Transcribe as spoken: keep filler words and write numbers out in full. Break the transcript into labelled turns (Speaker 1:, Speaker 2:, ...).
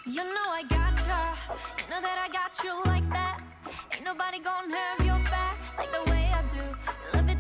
Speaker 1: You know I gotcha, you know that I got you like that. Ain't nobody gonna have your back like the way